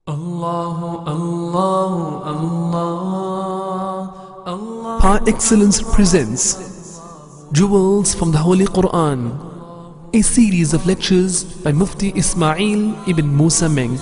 Allah, Allah, Allah, Allah. Par Excellence presents Jewels from the Holy Quran, a series of lectures by Mufti Ismail ibn Musa Menk.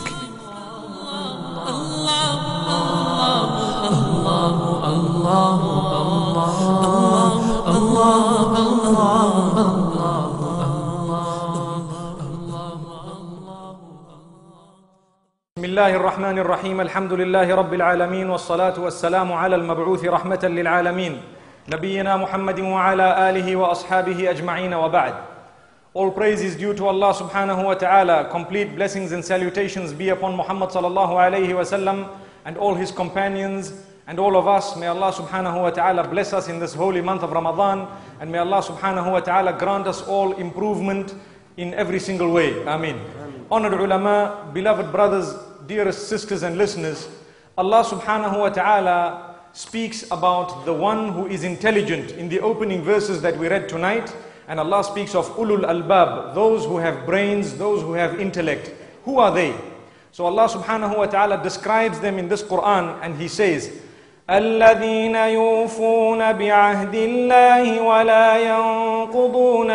بسم الله الرحمن الرحيم الحمد لله رب العالمين والصلاة والسلام على المبعوث رحمة للعالمين نبينا محمد وعلى آله وأصحابه أجمعين وبعد. All praise is due to Allah subhanahu wa ta'ala. Complete blessings and salutations be upon Muhammad sallallahu alayhi wa sallam and all his companions and all of us. May Allah subhanahu wa ta'ala bless us in this holy month of Ramadan, and may Allah subhanahu wa ta'ala grant us all improvement in every single way. Ameen. Honored ulama, beloved brothers, dearest sisters and listeners, Allah subhanahu wa ta'ala speaks about the one who is intelligent in the opening verses that we read tonight. And Allah speaks of ulul albab, those who have brains, those who have intellect. Who are they? So Allah subhanahu wa ta'ala describes them in this Quran, and He says, الَّذِينَ يُوفُونَ بِعَهْدِ اللَّهِ وَلَا يَنقُضُونَ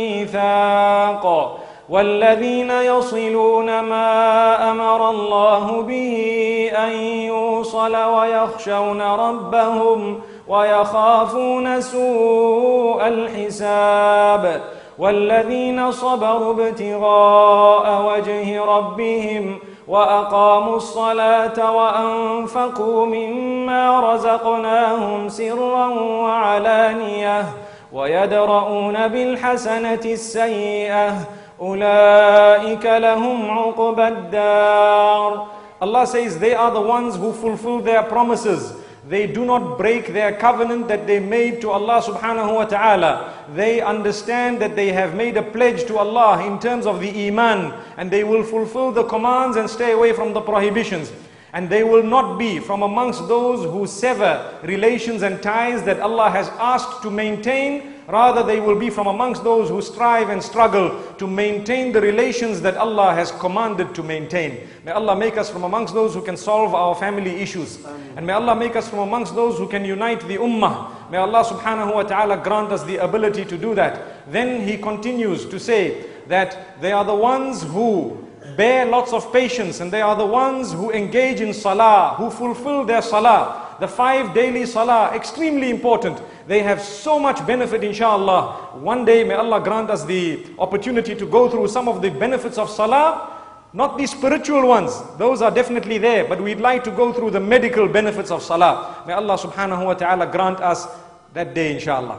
الْمِيثَاقَ وَالَّذِينَ يَصِلُونَ مَا أَمَرَ اللَّهُ بِهِ أَن يُوصَلَ وَيَخْشَوْنَ رَبَّهُمْ وَيَخَافُونَ سُوءَ الْحِسَابِ وَالَّذِينَ صَبَرُوا ابْتِغَاءَ وَجْهِ رَبِّهِمْ وَأَقَامُوا الصَّلَاةَ وَأَنفَقُوا مِمَّا رَزَقْنَاهُمْ سِرًّا وَعَلَانِيَةً وَيَدْرَؤُونَ بِالْحَسَنَةِ السَّيِّئَةَ أُولَئِكَ لَهُمْ عُقْبَى الدَّارِ. Allah says they are the ones who fulfill their promises. They do not break their covenant that they made to Allah subhanahu wa ta'ala. They understand that they have made a pledge to Allah in terms of the iman, and they will fulfill the commands and stay away from the prohibitions. And they will not be from amongst those who sever relations and ties that Allah has asked to maintain. Rather, they will be from amongst those who strive and struggle to maintain the relations that Allah has commanded to maintain. May Allah make us from amongst those who can solve our family issues. And may Allah make us from amongst those who can unite the ummah. May Allah subhanahu wa ta'ala grant us the ability to do that. Then He continues to say that they are the ones who bear lots of patience, and they are the ones who engage in salah, who fulfill their salah. The 5 daily salah, extremely important. They have so much benefit, inshallah. One day may Allah grant us the opportunity to go through some of the benefits of salah. Not the spiritual ones, those are definitely there, but we'd like to go through the medical benefits of salah. May Allah subhanahu wa ta'ala grant us that day, inshallah.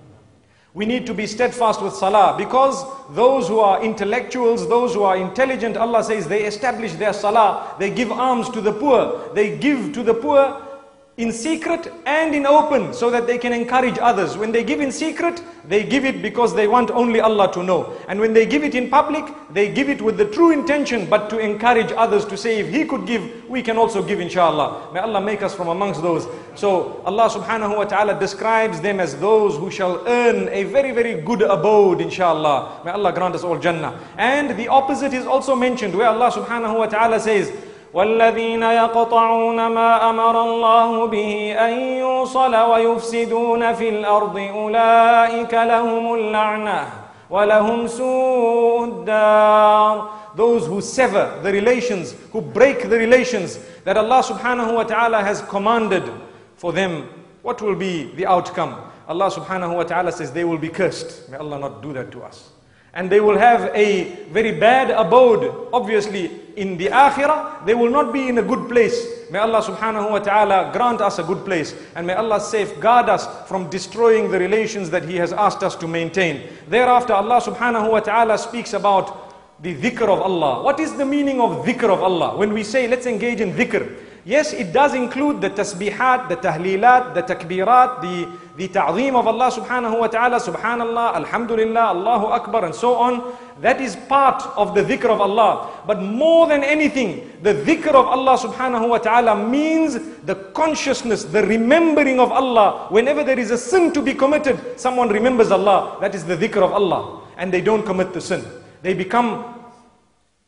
We need to be steadfast with salah, because those who are intellectuals, those who are intelligent, Allah says they establish their salah, they give alms to the poor, they give to the poor in secret and in open, so that they can encourage others. When they give in secret, they give it because they want only Allah to know. And when they give it in public, they give it with the true intention, but to encourage others, to say if he could give, we can also give, inshallah. May Allah make us from amongst those. So Allah subhanahu wa ta'ala describes them as those who shall earn a very, very good abode, inshallah. May Allah grant us all Jannah. And the opposite is also mentioned, where Allah subhanahu wa ta'ala says, وَالَّذِينَ يَقْطَعُونَ مَا أَمَرَ اللَّهُ بِهِ أَن يُوصَلَ وَيُفْسِدُونَ فِي الْأَرْضِ أُولَئِكَ لَهُمُ اللَّعْنَةُ وَلَهُمْ سُوءُ الدَّارِ. Those who sever the relations, who break the relations that Allah subhanahu wa ta'ala has commanded for them, what will be the outcome? Allah subhanahu wa ta'ala says they will be cursed. May Allah not do that to us. And they will have a very bad abode. Obviously, in the akhirah, they will not be in a good place. May Allah subhanahu wa ta'ala grant us a good place. And may Allah safeguard us from destroying the relations that He has asked us to maintain. Thereafter, Allah subhanahu wa ta'ala speaks about the dhikr of Allah. What is the meaning of dhikr of Allah? When we say, let's engage in dhikr. Yes, it does include the tasbihat, the tahlilat, the takbirat, the ta'zeem of Allah subhanahu wa ta'ala, subhanallah, alhamdulillah, Allahu Akbar, and so on. That is part of the dhikr of Allah. But more than anything, the dhikr of Allah subhanahu wa ta'ala means the consciousness, the remembering of Allah. Whenever there is a sin to be committed, someone remembers Allah. That is the dhikr of Allah. And they don't commit the sin. They become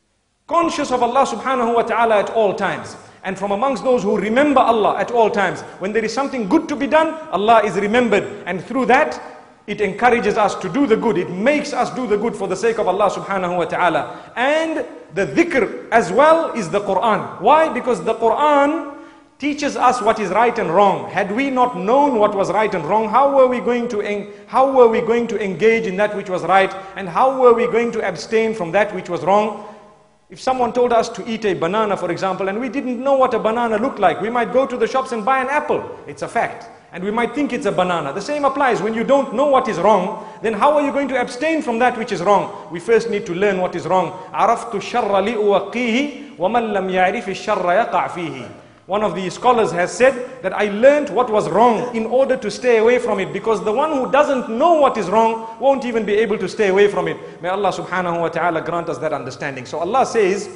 conscious of Allah subhanahu wa ta'ala at all times. And from amongst those who remember Allah at all times. When there is something good to be done, Allah is remembered. And through that, it encourages us to do the good. It makes us do the good for the sake of Allah subhanahu wa ta'ala. And the dhikr as well is the Quran. Why? Because the Quran teaches us what is right and wrong. Had we not known what was right and wrong, how were we going to engage in that which was right? And how were we going to abstain from that which was wrong? If someone told us to eat a banana, for example, and we didn't know what a banana looked like, we might go to the shops and buy an apple. It's a fact. And we might think it's a banana. The same applies. When you don't know what is wrong, then how are you going to abstain from that which is wrong? We first need to learn what is wrong. عَرَفْتُ الشَّرَّ لِأُوَقِّيهِ وَمَنْ لَمْ يَعْرِفِ الشَّرَّ يَقَعْ فِيهِ. One of the scholars has said that I learned what was wrong in order to stay away from it, because the one who doesn't know what is wrong won't even be able to stay away from it. May Allah subhanahu wa ta'ala grant us that understanding. So Allah says,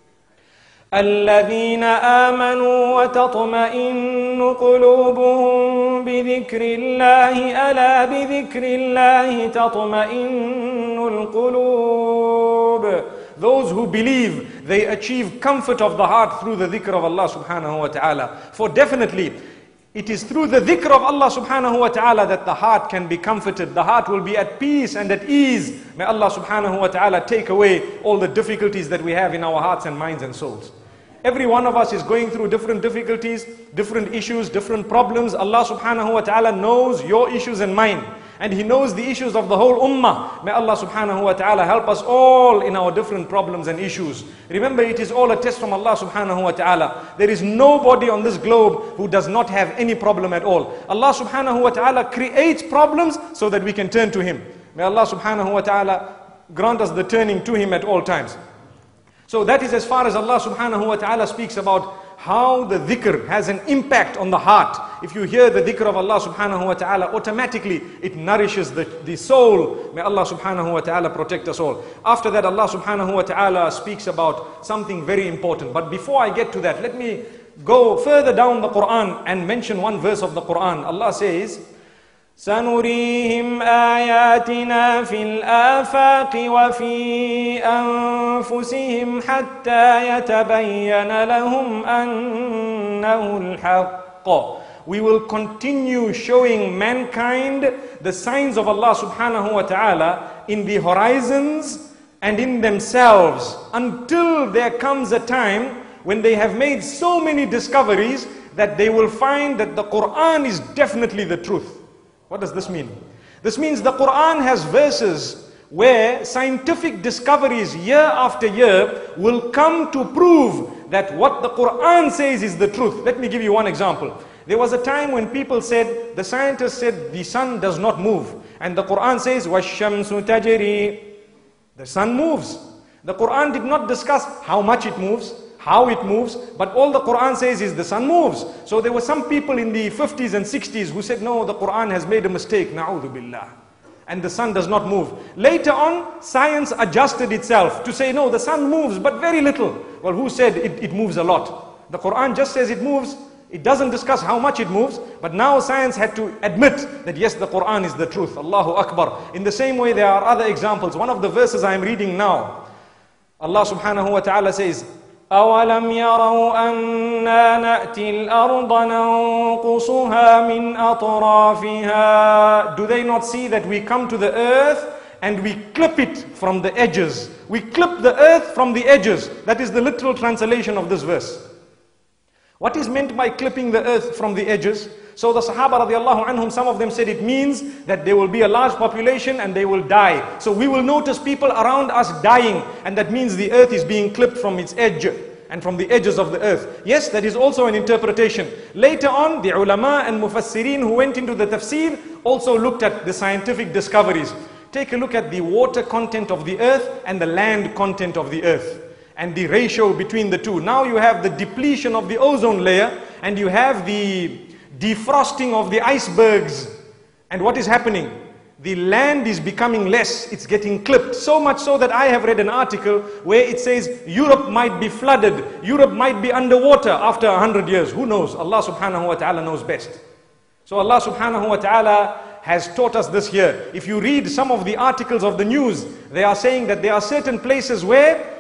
الَّذِينَ آمَنُوا وَتَطْمَئِنُّ قُلُوبُهُم بِذِكْرِ اللَّهِ أَلَا بِذِكْرِ اللَّهِ تَطْمَئِنُّ الْقُلُوبُ. Those who believe, they achieve comfort of the heart through the dhikr of Allah subhanahu wa ta'ala. For definitely, it is through the dhikr of Allah subhanahu wa ta'ala that the heart can be comforted. The heart will be at peace and at ease. May Allah subhanahu wa ta'ala take away all the difficulties that we have in our hearts and minds and souls. Every one of us is going through different difficulties, different issues, different problems. Allah subhanahu wa ta'ala knows your issues and mine. And He knows the issues of the whole ummah. May Allah subhanahu wa ta'ala help us all in our different problems and issues. Remember, it is all a test from Allah subhanahu wa ta'ala. There is nobody on this globe who does not have any problem at all. Allah subhanahu wa ta'ala creates problems so that we can turn to Him. May Allah subhanahu wa ta'ala grant us the turning to Him at all times. So that is as far as Allah subhanahu wa ta'ala speaks about how the dhikr has an impact on the heart. If you hear the dhikr of Allah subhanahu wa ta'ala, automatically it nourishes the soul. May Allah subhanahu wa ta'ala protect us all. After that, Allah subhanahu wa ta'ala speaks about something very important. But before I get to that, let me go further down the Quran and mention one verse of the Quran. Allah says, سنريهم آياتنا في الآفاق وفي أنفسهم حتى يتبين لهم أنه الحق. We will continue showing mankind the signs of Allah subhanahu wa ta'ala in the horizons and in themselves, until there comes a time when they have made so many discoveries that they will find that the Quran is definitely the truth. What does this mean? This means the Quran has verses where scientific discoveries year after year will come to prove that what the Quran says is the truth. Let me give you one example. There was a time when people said, the scientists said the sun does not move. And the Quran says, وَالشَّمْسُ تَجْرِي. The sun moves. The Quran did not discuss how much it moves, how it moves, but all the Quran says is the sun moves. So there were some people in the 50s and 60s who said, no, the Quran has made a mistake, na'udhu billah, and the sun does not move. Later on, science adjusted itself to say, no, the sun moves, but very little. Well, who said it moves a lot? The Quran just says it moves. It doesn't discuss how much it moves, but now science had to admit that yes, the Quran is the truth. Allahu Akbar. In the same way, there are other examples. One of the verses I am reading now, Allah subhanahu wa ta'ala says, أَوَلَمْ يَرَوْا أَنَّا نَأْتِي الْأَرْضَ نَنْقُصُهَا مِنْ أَطْرَافِهَا. Do they not see that we come to the earth and we clip it from the edges? We clip the earth from the edges. That is the literal translation of this verse. What is meant by clipping the earth from the edges? So the Sahaba radiallahu anhum, some of them said it means that there will be a large population and they will die. So we will notice people around us dying, and that means the earth is being clipped from its edge and from the edges of the earth. Yes, that is also an interpretation. Later on, the ulama and mufassirin who went into the tafsir also looked at the scientific discoveries. Take a look at the water content of the earth and the land content of the earth, and the ratio between the two. Now you have the depletion of the ozone layer, and you have the defrosting of the icebergs. And what is happening? The land is becoming less, it's getting clipped. So much so that I have read an article where it says Europe might be flooded, Europe might be underwater after 100 years. Who knows? Allah subhanahu wa ta'ala knows best. So Allah subhanahu wa ta'ala has taught us this here. If you read some of the articles of the news, they are saying that there are certain places where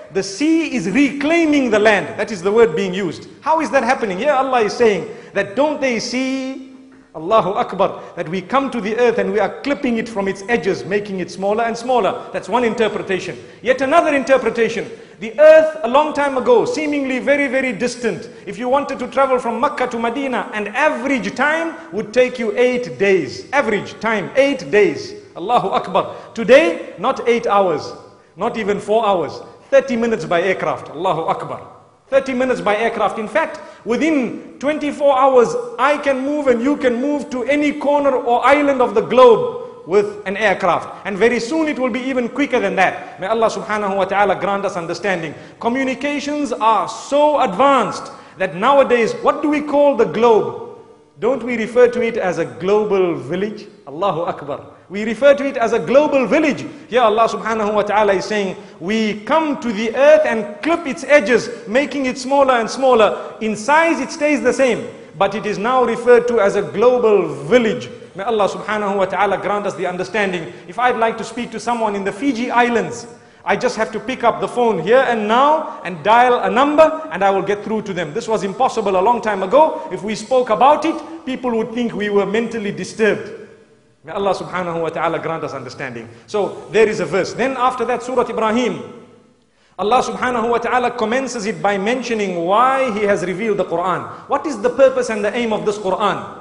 the sea is reclaiming the land. That is the word being used. How is that happening? Here Allah is saying that don't they see, Allahu Akbar, that we come to the earth and we are clipping it from its edges, making it smaller and smaller. That's one interpretation. Yet another interpretation, the earth a long time ago, seemingly very, very distant. If you wanted to travel from Mecca to Medina, and average time would take you 8 days. Average time, 8 days. Allahu Akbar. Today, not 8 hours, not even 4 hours, 30 minutes by aircraft. Allahu Akbar. 30 minutes by aircraft. In fact, within 24 hours, I can move and you can move to any corner or island of the globe with an aircraft. And very soon it will be even quicker than that. May Allah subhanahu wa ta'ala grant us understanding. Communications are so advanced that nowadays, what do we call the globe? Don't we refer to it as a global village? Allahu Akbar. We refer to it as a global village. Here Allah subhanahu wa ta'ala is saying, we come to the earth and clip its edges, making it smaller and smaller. In size it stays the same, but it is now referred to as a global village. May Allah subhanahu wa ta'ala grant us the understanding. If I'd like to speak to someone in the Fiji Islands, I just have to pick up the phone here and now and dial a number and I will get through to them. This was impossible a long time ago. If we spoke about it, people would think we were mentally disturbed. May Allah subhanahu wa ta'ala grant us understanding. So there is a verse. Then after that, Surah Ibrahim, Allah subhanahu wa ta'ala commences it by mentioning why He has revealed the Quran. What is the purpose and the aim of this Quran?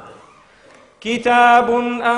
كتاب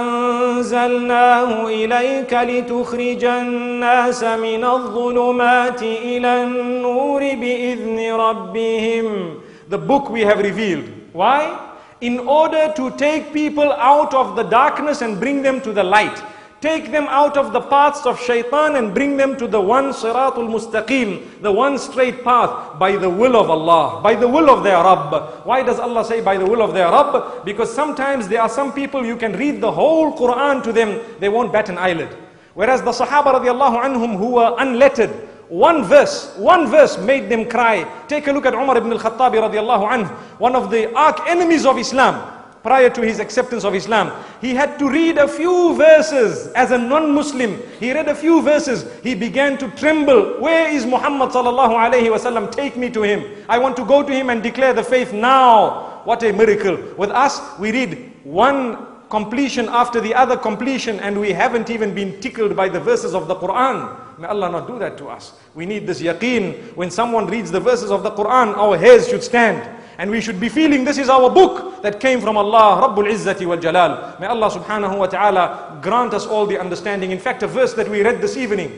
أنزلناه إليك لتخرج الناس من الظلمات إلى النور بإذن ربهم. The book we have revealed. Why? In order to take people out of the darkness and bring them to the light. Take them out of the paths of shaitan and bring them to the one siratul mustaqim, the one straight path, by the will of Allah, by the will of their Rabb. Why does Allah say by the will of their Rabb? Because sometimes there are some people, you can read the whole Quran to them, they won't bat an eyelid. Whereas the Sahaba radiallahu anhum who were unlettered, one verse made them cry. Take a look at Umar ibn al-Khattabi radiallahu anhu, one of the arch enemies of Islam. Prior to his acceptance of Islam, he had to read a few verses as a non-Muslim. He read a few verses. He began to tremble. Where is Muhammad sallallahu alayhi wasallam? Take me to him. I want to go to him and declare the faith now. What a miracle. With us, we read one completion after the other completion and we haven't even been tickled by the verses of the Quran. May Allah not do that to us. We need this yaqeen. When someone reads the verses of the Quran, our hairs should stand. And we should be feeling this is our book that came from Allah, Rabbul Izzati wal Jalal. May Allah subhanahu wa ta'ala grant us all the understanding. In fact, a verse that we read this evening,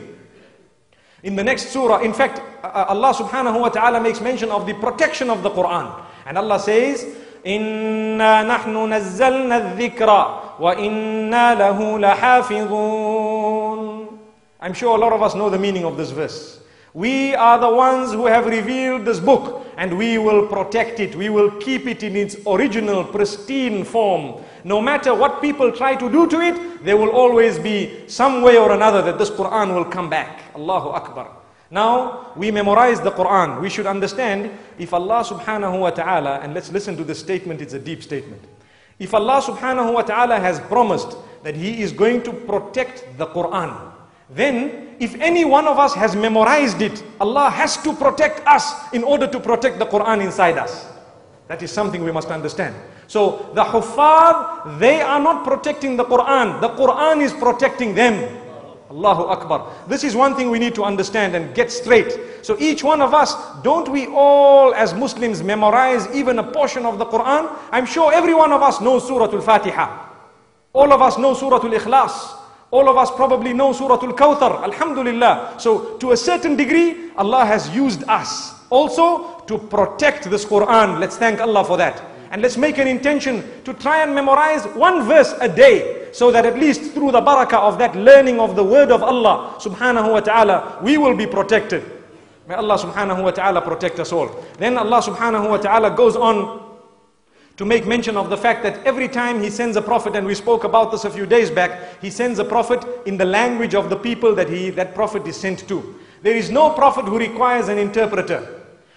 in the next surah, in fact, Allah subhanahu wa ta'ala makes mention of the protection of the Quran. And Allah says, إِنَّا نَحْنُ نَزَّلْنَا الذِّكْرَ وَإِنَّا لَهُ لَحَافِظُونَ. I'm sure a lot of us know the meaning of this verse. We are the ones who have revealed this book and we will protect it. We will keep it in its original, pristine form. No matter what people try to do to it, there will always be some way or another that this Quran will come back. Allahu Akbar. Now, we memorize the Quran. We should understand, if Allah subhanahu wa ta'ala, and let's listen to this statement, it's a deep statement. If Allah subhanahu wa ta'ala has promised that He is going to protect the Quran, then if any one of us has memorized it, Allah has to protect us in order to protect the Quran inside us. That is something we must understand. So the Huffaz, they are not protecting the Quran is protecting them. Allahu Akbar. This is one thing we need to understand and get straight. So each one of us, don't we all as Muslims memorize even a portion of the Quran? I'm sure every one of us knows Surah Al-Fatiha. All of us know Surah Al-Ikhlas. All of us probably know Surah Al-Kawthar, Alhamdulillah. So to a certain degree, Allah has used us also to protect this Quran. Let's thank Allah for that. And let's make an intention to try and memorize one verse a day, so that at least through the barakah of that learning of the word of Allah subhanahu wa ta'ala, we will be protected. May Allah subhanahu wa ta'ala protect us all. Then Allah subhanahu wa ta'ala goes on to make mention of the fact that every time He sends a prophet, and we spoke about this a few days back, He sends a prophet in the language of the people that prophet is sent to. There is no prophet who requires an interpreter.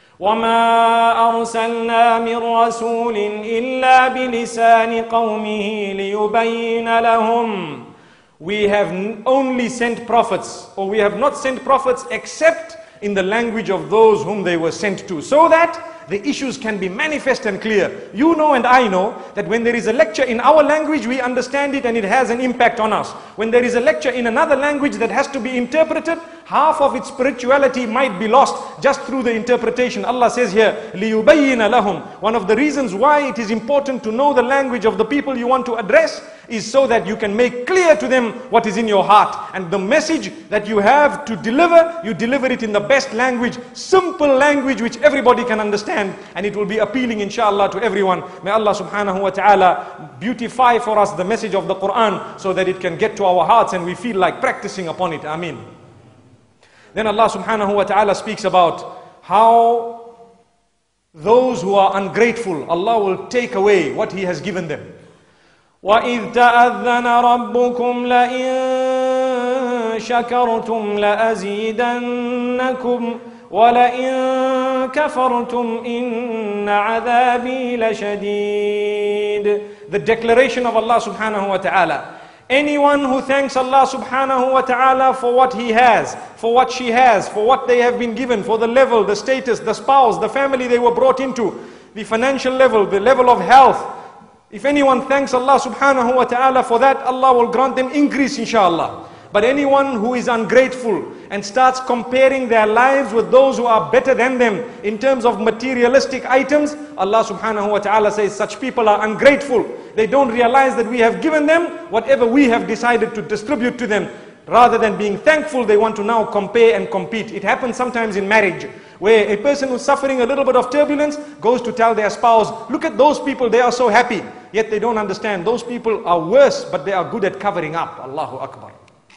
وَمَا أَرْسَلْنَا مِنْ رَسُولٍ إِلَّا بِلِسَانِ قَوْمِهِ لِيُبَيِّنَ لَهُمْ. We have only sent prophets, or we have not sent prophets except in the language of those whom they were sent to, so that the issues can be manifest and clear. You know and I know that when there is a lecture in our language, we understand it and it has an impact on us. When there is a lecture in another language that has to be interpreted, half of its spirituality might be lost just through the interpretation. Allah says here, لِيُبَيِّنَ لَهُمْ. One of the reasons why it is important to know the language of the people you want to address is so that you can make clear to them what is in your heart. And the message that you have to deliver, you deliver it in the best language, simple language which everybody can understand, and it will be appealing inshallah to everyone. May Allah subhanahu wa ta'ala beautify for us the message of the Quran so that it can get to our hearts and we feel like practicing upon it. Ameen. Then Allah subhanahu wa ta'ala speaks about how those who are ungrateful, Allah will take away what He has given them. وَإِذْ تَأَذَّنَ رَبُّكُمْ لَئِن شَكَرْتُمْ لَأَزِيدَنَّكُمْ وَلَئِن كَفَرْتُمْ إِنَّ عَذَابِي لَشَدِيدٌ. The declaration of Allah subhanahu wa ta'ala. Anyone who thanks Allah subhanahu wa ta'ala for what he has, for what she has, for what they have been given, for the level, the status, the spouse, the family they were brought into, the financial level, the level of health. If anyone thanks Allah subhanahu wa ta'ala for that, Allah will grant them increase inshallah. But anyone who is ungrateful and starts comparing their lives with those who are better than them in terms of materialistic items, Allah subhanahu wa ta'ala says such people are ungrateful. They don't realize that we have given them whatever we have decided to distribute to them. Rather than being thankful, they want to now compare and compete. It happens sometimes in marriage, where a person who's suffering a little bit of turbulence goes to tell their spouse, look at those people, they are so happy. Yet they don't understand, those people are worse, but they are good at covering up. Allahu Akbar.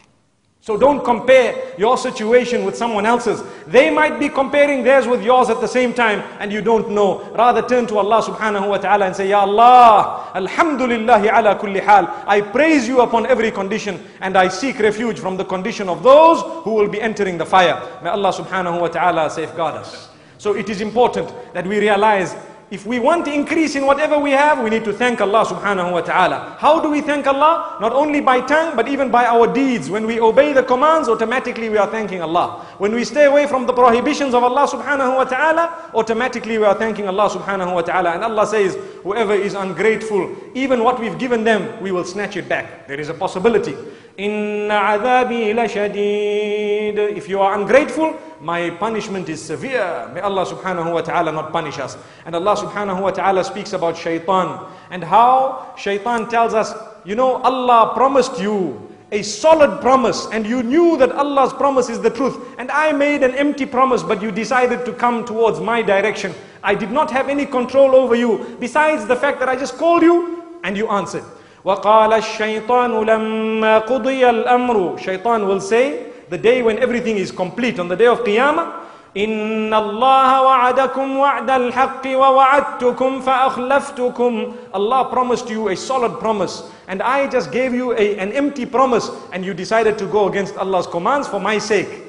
So don't compare your situation with someone else's. They might be comparing theirs with yours at the same time and you don't know. Rather turn to Allah subhanahu wa ta'ala and say, Ya Allah, alhamdulillahi ala kulli hal. I praise you upon every condition and I seek refuge from the condition of those who will be entering the fire. May Allah subhanahu wa ta'ala safeguard us. So it is important that we realize if we want to increase in whatever we have, we need to thank Allah subhanahu wa ta'ala. How do we thank Allah? Not only by tongue, but even by our deeds. When we obey the commands, automatically we are thanking Allah. When we stay away from the prohibitions of Allah subhanahu wa ta'ala, automatically we are thanking Allah subhanahu wa ta'ala. And Allah says, whoever is ungrateful, even what we've given them, we will snatch it back. There is a possibility. Inna adhabi lashadid. If you are ungrateful, my punishment is severe. May Allah subhanahu wa ta'ala not punish us. And Allah subhanahu wa ta'ala speaks about shaitan and how shaitan tells us, you know, Allah promised you a solid promise and you knew that Allah's promise is the truth, and I made an empty promise but you decided to come towards my direction. I did not have any control over you besides the fact that I just called you and you answered. وَقَالَ الشَّيْطَانُ لَمَّا قُضِيَ الْأَمْرُ. Shaitan will say, the day when everything is complete, on the day of Qiyamah, إِنَّ اللَّهَ وَعَدَكُمْ وَعْدَ الْحَقِّ وَوَعَدْتُكُمْ فَأَخْلَفْتُكُمْ. Allah promised you a solid promise and I just gave you an empty promise and you decided to go against Allah's commands for my sake.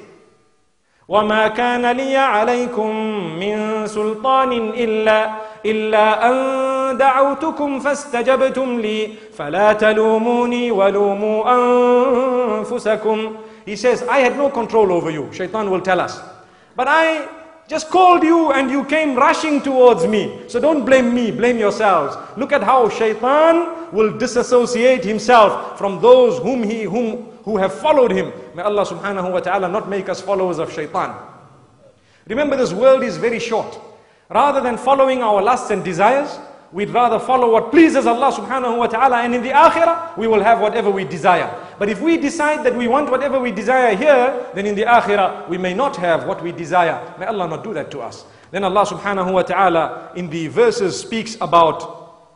وَمَا كَانَ لِيَ عَلَيْكُمْ مِنْ سُلْطَانٍ إِلَّا أَنْ دَعَوْتُكُمْ فَاسْتَجَبْتُمْ لِي فَلَا تَلُومُونِي وَلُومُوا أَنفُسَكُمْ. He says, I had no control over you. Shaitan will tell us. But I just called you and you came rushing towards me. So don't blame me, blame yourselves. Look at how Shaitan will disassociate himself from those who have followed him. May Allah subhanahu wa ta'ala not make us followers of Shaitan. Remember, this world is very short. Rather than following our lusts and desires, we'd rather follow what pleases Allah subhanahu wa ta'ala, and in the akhirah, we will have whatever we desire. But if we decide that we want whatever we desire here, then in the akhirah, we may not have what we desire. May Allah not do that to us. Then Allah subhanahu wa ta'ala in the verses speaks about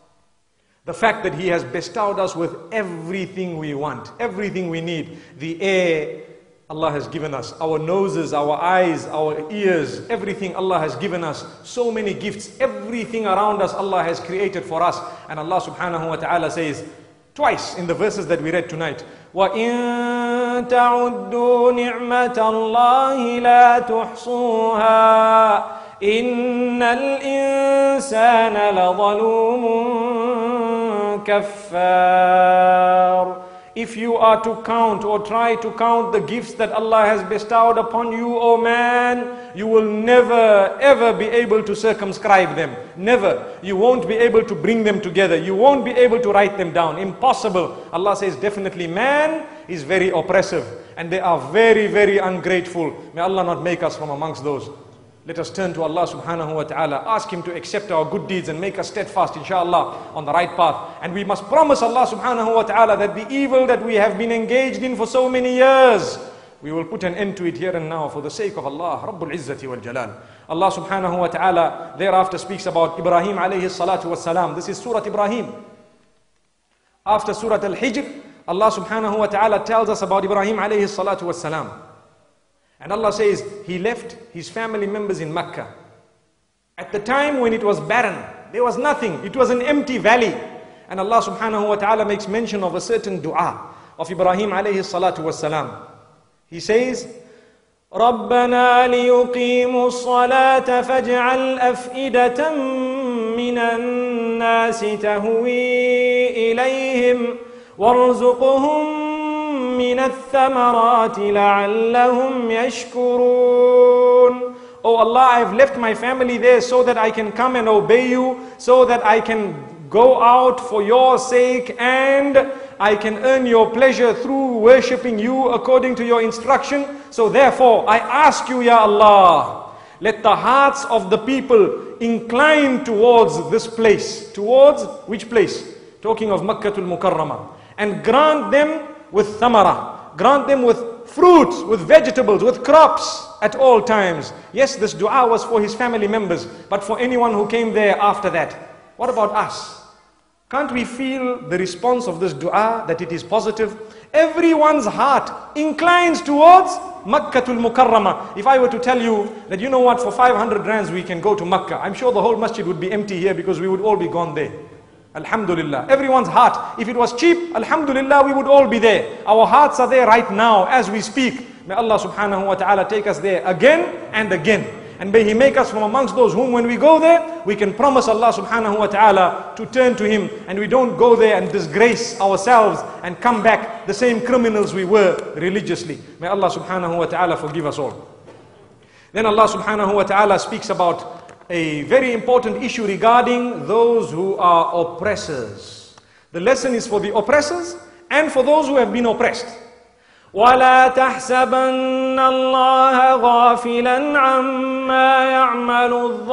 the fact that He has bestowed us with everything we want, everything we need. The air Allah has given us, our noses, our eyes, our ears, everything Allah has given us. So many gifts, everything around us Allah has created for us. And Allah subhanahu wa ta'ala says twice in the verses that we read tonight, وَإِن تَعُدُّوا نِعْمَةَ اللَّهِ لَا تُحْصُوهَا إِنَّ الْإِنسَانَ لَظَلُومٌ كَفَّارٌ. if you are to count or try to count the gifts that Allah has bestowed upon you, oh man, you will never ever be able to circumscribe them. Never. You won't be able to bring them together. You won't be able to write them down. Impossible. Allah says definitely man is very oppressive and they are very, very ungrateful. May Allah not make us from amongst those. Let us turn to Allah subhanahu wa ta'ala, ask Him to accept our good deeds and make us steadfast inshallah on the right path. And we must promise Allah subhanahu wa ta'ala that the evil that we have been engaged in for so many years, we will put an end to it here and now for the sake of Allah Rabbul Izzati wal Jalal. Allah subhanahu wa ta'ala thereafter speaks about Ibrahim alayhi salatu was salam. This is Surah Ibrahim. After Surah Al-Hijr, Allah subhanahu wa ta'ala tells us about Ibrahim alayhi salatu was salam. And Allah says, he left his family members in Mecca. At the time when it was barren, there was nothing. It was an empty valley. And Allah subhanahu wa ta'ala makes mention of a certain dua of Ibrahim alayhi salatu was salam. He says, رَبَّنَا لِيُقِيمُوا الصَّلَاةَ فَاجْعَلْ أَفْئِدَةً مِّنَ النَّاسِ تَهْوِي إِلَيْهِمْ وَارْزُقْهُمْ من الثمرات لعلهم يشكرون. Oh Allah, I have left my family there so that I can come and obey you, so that I can go out for your sake and I can earn your pleasure through worshipping you according to your instruction. So therefore I ask you, Ya Allah, let the hearts of the people incline towards this place. Towards which place? Talking of Makkatul Mukarramah. And grant them with thamara, grant them with fruits, with vegetables, with crops at all times. Yes, this dua was for his family members, but for anyone who came there after that. What about us? Can't we feel the response of this dua, that it is positive? Everyone's heart inclines towards Makkatul Mukarramah. If I were to tell you that, you know what, for 500 rands we can go to Makkah, I'm sure the whole masjid would be empty here because we would all be gone there. Alhamdulillah. Everyone's heart. If it was cheap, Alhamdulillah, we would all be there. Our hearts are there right now as we speak. May Allah subhanahu wa ta'ala take us there again and again. And may He make us from amongst those whom when we go there, we can promise Allah subhanahu wa ta'ala to turn to Him. And we don't go there and disgrace ourselves and come back the same criminals we were religiously. May Allah subhanahu wa ta'ala forgive us all. Then Allah subhanahu wa ta'ala speaks about a very important issue regarding those who are oppressors. The lesson is for the oppressors and for those who have been oppressed. وَلَا تَحْسَبَنَّ اللَّهَ غَافِلًا عَمَّا يَعْمَلُ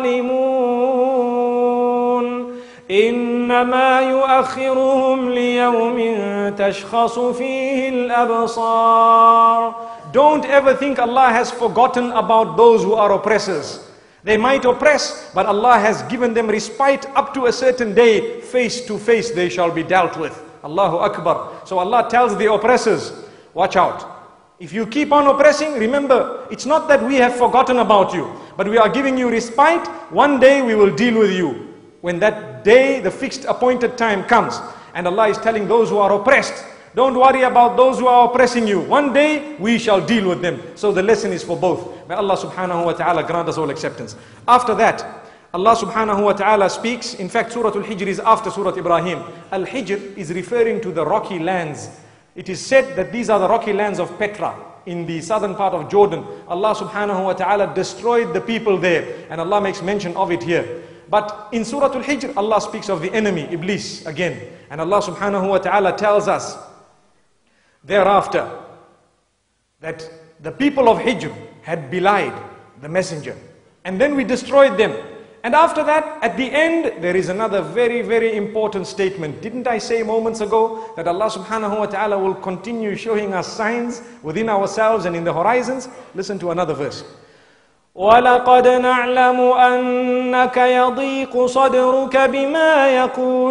الظَّالِمُونَ إِنَّمَا يُؤَخِّرُهُمْ لِيَوْمٍ تَشْخَصُ فِيهِ الْأَبْصَارُ. Don't ever think Allah has forgotten about those who are oppressors. They might oppress, but Allah has given them respite up to a certain day. Face to face they shall be dealt with. Allahu Akbar. So Allah tells the oppressors, watch out. If you keep on oppressing, remember, it's not that we have forgotten about you, but we are giving you respite. One day we will deal with you. When that day, the fixed appointed time comes, and Allah is telling those who are oppressed, don't worry about those who are oppressing you. One day we shall deal with them. So the lesson is for both. May Allah subhanahu wa ta'ala grant us all acceptance. After that, Allah subhanahu wa ta'ala speaks. In fact, Surah Al-Hijr is after Surah Ibrahim. Al-Hijr is referring to the rocky lands. It is said that these are the rocky lands of Petra in the southern part of Jordan. Allah subhanahu wa ta'ala destroyed the people there. And Allah makes mention of it here. But in Surah Al-Hijr, Allah speaks of the enemy, Iblis, again. And Allah subhanahu wa ta'ala tells us thereafter that the people of Hijr had belied the messenger. And then we destroyed them. And after that, at the end, there is another very, very important statement. Didn't I say moments ago that Allah subhanahu wa ta'ala will continue showing us signs within ourselves and in the horizons? Listen to another verse. وَلَقَدْ نَعْلَمُ أَنَّكَ يَضِيقُ صَدْرُكَ بِمَا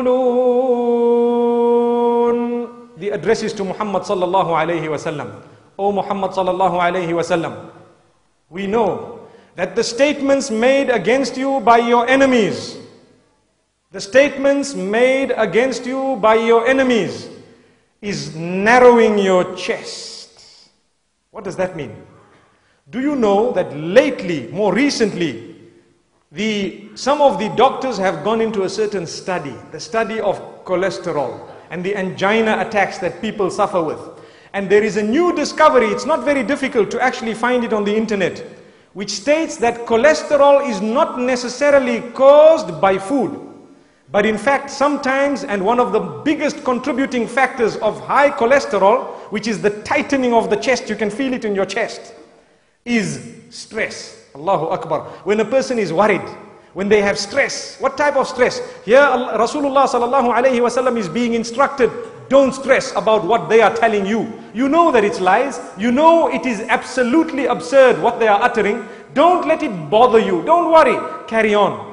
يَقُولُونَ. The address is to Muhammad sallallahu alayhi wa sallam. O Muhammad sallallahu alayhi wa sallam, we know that the statements made against you by your enemies, the statements made against you by your enemies is narrowing your chest. What does that mean? Do you know that lately, more recently, some of the doctors have gone into a certain study, the study of cholesterol. and the angina attacks that people suffer with. And there is a new discovery, it's not very difficult to actually find it on the internet, which states that cholesterol is not necessarily caused by food. But in fact, sometimes, and one of the biggest contributing factors of high cholesterol, which is the tightening of the chest, you can feel it in your chest, is stress. Allahu Akbar. When a person is worried, when they have stress, what type of stress? Here Rasulullah sallallahu alayhi wasallam is being instructed, don't stress about what they are telling you. You know that it's lies. You know it is absolutely absurd what they are uttering. Don't let it bother you. Don't worry. Carry on.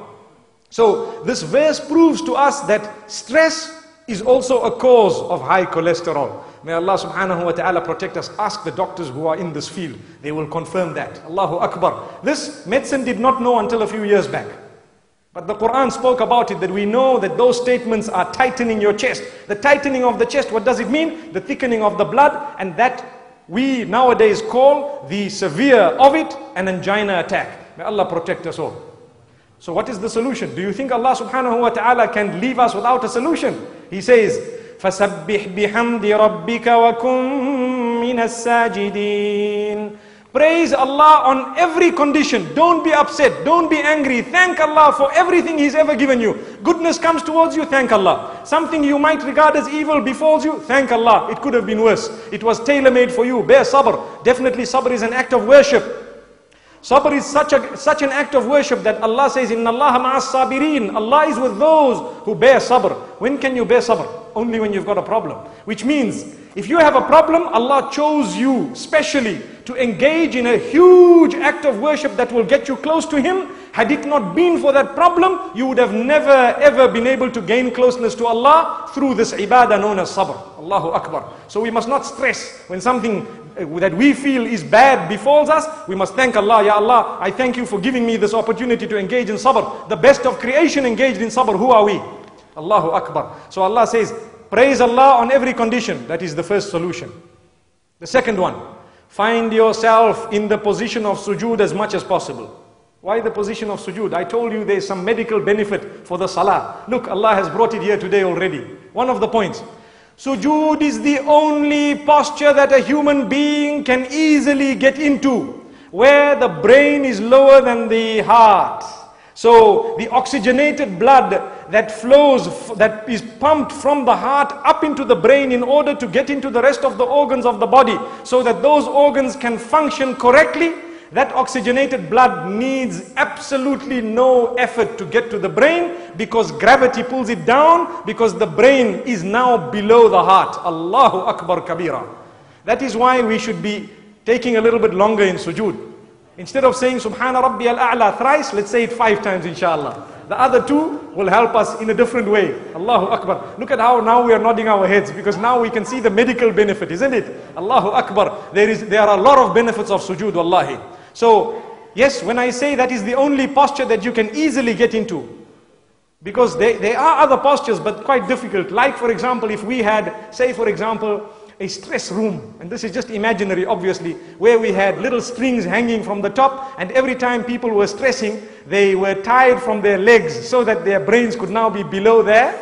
So this verse proves to us that stress is also a cause of high cholesterol. May Allah subhanahu wa ta'ala protect us. Ask the doctors who are in this field. They will confirm that. Allahu Akbar. This medicine did not know until a few years back. But the Quran spoke about it, that we know that those statements are tightening your chest. The tightening of the chest, what does it mean? The thickening of the blood, and that we nowadays call the severe of it an angina attack. May Allah protect us all. So what is the solution? Do you think Allah subhanahu wa ta'ala can leave us without a solution? He says, فَسَبِّحْ بِحَمْدِ رَبِّكَ وَكُن مِّنَ السَّاجِدِينَ. Praise Allah on every condition. Don't be upset. Don't be angry. Thank Allah for everything He's ever given you. Goodness comes towards you, thank Allah. Something you might regard as evil befalls you, thank Allah. It could have been worse. It was tailor-made for you. Bear sabr. Definitely sabr is an act of worship. Sabr is such an act of worship that Allah says, Inna Allah ma'as sabirin. Allah is with those who bear sabr. When can you bear sabr? Only when you've got a problem. Which means, if you have a problem, Allah chose you specially to engage in a huge act of worship that will get you close to Him. Had it not been for that problem, you would have never ever been able to gain closeness to Allah through this ibadah known as sabr. Allahu Akbar. So we must not stress when something that we feel is bad befalls us. We must thank Allah. Ya Allah, I thank you for giving me this opportunity to engage in sabr. The best of creation engaged in sabr. Who are we? Allahu Akbar. So Allah says, praise Allah on every condition. That is the first solution. The second one, find yourself in the position of sujood as much as possible. Why the position of sujood? I told you there's some medical benefit for the salah. Look, Allah has brought it here today already. One of the points. Sujood is the only posture that a human being can easily get into, where the brain is lower than the heart. So the oxygenated blood that flows, that is pumped from the heart up into the brain in order to get into the rest of the organs of the body, so that those organs can function correctly, that oxygenated blood needs absolutely no effort to get to the brain, because gravity pulls it down, because the brain is now below the heart. Allahu Akbar Kabira. That is why we should be taking a little bit longer in sujood. Instead of saying Subhana Rabbi al-A'la thrice, let's say it 5 times inshallah. The other 2 will help us in a different way. Allahu Akbar. Look at how now we are nodding our heads, because now we can see the medical benefit, isn't it? Allahu Akbar. There are a lot of benefits of sujood, wallahi. So, yes, when I say that is the only posture that you can easily get into, because there are other postures but quite difficult. Like for example, if we had, say for example, a stress room, and this is just imaginary obviously, where we had little strings hanging from the top, and every time people were stressing, they were tied from their legs so that their brains could now be below their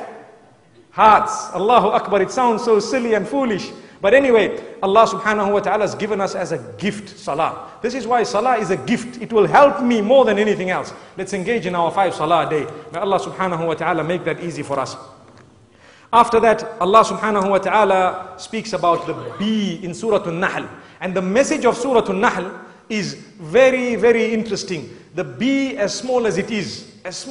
hearts. Allahu Akbar. It sounds so silly and foolish. But anyway, Allah subhanahu wa ta'ala has given us as a gift salah. This is why salah is a gift. It will help me more than anything else. Let's engage in our 5 salah a day. May Allah subhanahu wa ta'ala make that easy for us. After that, Allah subhanahu wa ta'ala speaks about the bee in Surah An-Nahl. And the message of Surah An-Nahl is very, very interesting. The bee, as small as it is,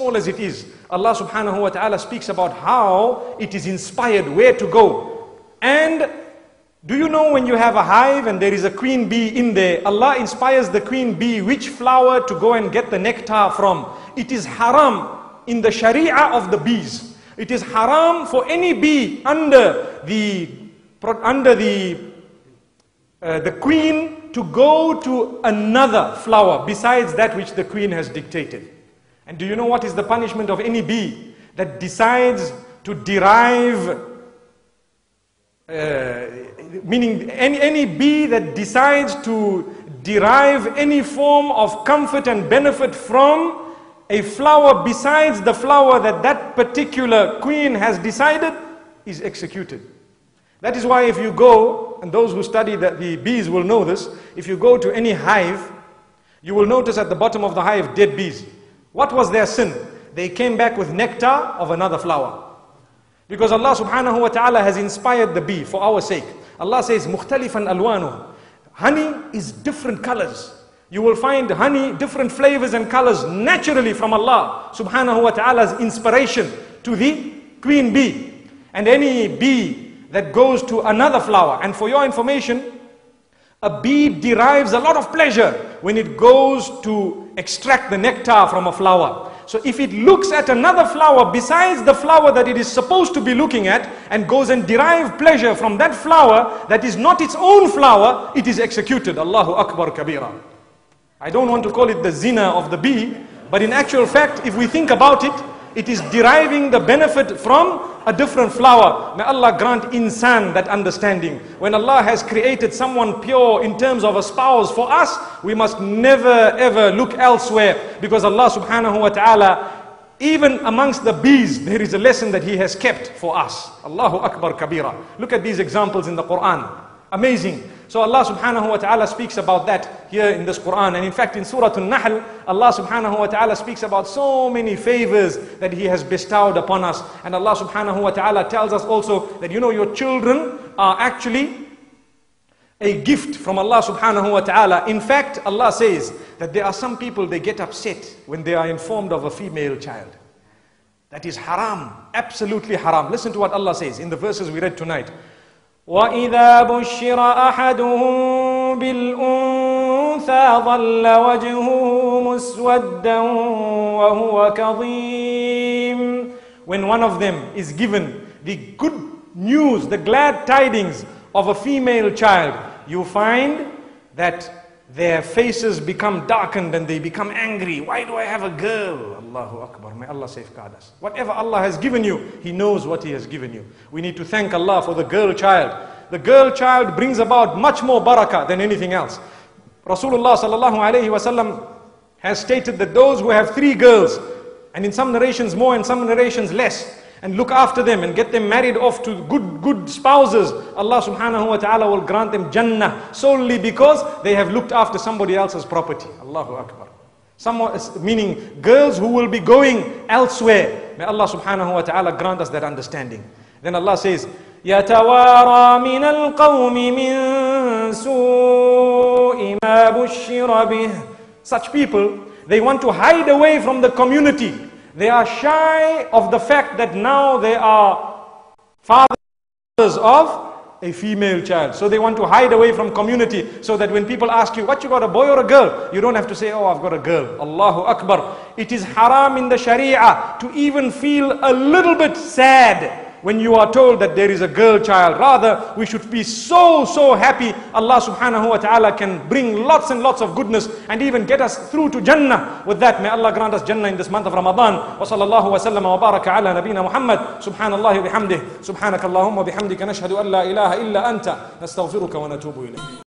Allah subhanahu wa ta'ala speaks about how it is inspired, where to go. And do you know when you have a hive and there is a queen bee in there, Allah inspires the queen bee which flower to go and get the nectar from. It is haram in the sharia of the bees. It is haram for any bee under the queen to go to another flower besides that which the queen has dictated. And do you know what is the punishment of any bee that decides to derive, meaning any bee that decides to derive any form of comfort and benefit from a flower besides the flower that that particular queen has decided? is executed. That is why if you go, and those who study the bees will know this, if you go to any hive, you will notice at the bottom of the hive dead bees. What was their sin? They came back with nectar of another flower. Because Allah subhanahu wa ta'ala has inspired the bee for our sake. Allah says, مُخْتَلِفًا أَلْوَانُهُ. Honey is different colors. You will find honey, different flavors and colors naturally from Allah subhanahu wa ta'ala's inspiration to the queen bee. And any bee that goes to another flower. And for your information, a bee derives a lot of pleasure when it goes to extract the nectar from a flower. So if it looks at another flower besides the flower that it is supposed to be looking at and goes and derive pleasure from that flower that is not its own flower, it is executed. Allahu Akbar Kabira. I don't want to call it the zina of the bee, but in actual fact, if we think about it, it is deriving the benefit from a different flower. May Allah grant insan that understanding. When Allah has created someone pure in terms of a spouse for us, we must never ever look elsewhere, because Allah subhanahu wa ta'ala, even amongst the bees, there is a lesson that He has kept for us. Allahu Akbar Kabira. Look at these examples in the Quran. Amazing. So Allah subhanahu wa ta'ala speaks about that here in this Quran. And in fact in Surah An-Nahl, Allah subhanahu wa ta'ala speaks about so many favors that He has bestowed upon us. And Allah subhanahu wa ta'ala tells us also that, you know, your children are actually a gift from Allah subhanahu wa ta'ala. In fact, Allah says that there are some people, they get upset when they are informed of a female child. That is haram, absolutely haram. Listen to what Allah says in the verses we read tonight. وَإِذَا بُشِّرَ أَحَدُهُم بِالْأُنثَى ظَلَّ وَجْهُهُ مُسْوَدًّا وَهُوَ كَظِيمٌ. When one of them is given the good news, the glad tidings of a female child, you find that their faces become darkened and they become angry. Why do I have a girl? Allahu Akbar. May Allah safeguard us. Whatever Allah has given you, He knows what He has given you. We need to thank Allah for the girl child. The girl child brings about much more barakah than anything else. Rasulullah sallallahu alayhi wasallam has stated that those who have 3 girls, and in some narrations more and some narrations less, and look after them and get them married off to good spouses, Allah subhanahu wa ta'ala will grant them Jannah solely because they have looked after somebody else's property. Allahu Akbar. Meaning girls who will be going elsewhere. May Allah subhanahu wa ta'ala grant us that understanding. Then Allah says, يَتَوَارَى مِنَ الْقَوْمِ مِنْ سُوءِ مَا بُشِّرَ بِهِ. Such people, they want to hide away from the community. They are shy of the fact that now they are fathers of a female child. So they want to hide away from community, so that when people ask you, what you got, a boy or a girl? You don't have to say, oh, I've got a girl. Allahu Akbar. It is haram in the Sharia to even feel a little bit sad when you are told that there is a girl child. Rather, we should be so happy. Allah subhanahu wa ta'ala can bring lots and lots of goodness and even get us through to Jannah. With that, may Allah grant us Jannah in this month of Ramadan. Wa sallallahu wa sallam wa baraka ala nabina Muhammad. Subhanallah wa bihamdih. Subhanakallahumma bihamdika nashhadu an la ilaha illa anta. Nastaghfiruka wa natubu ilayk.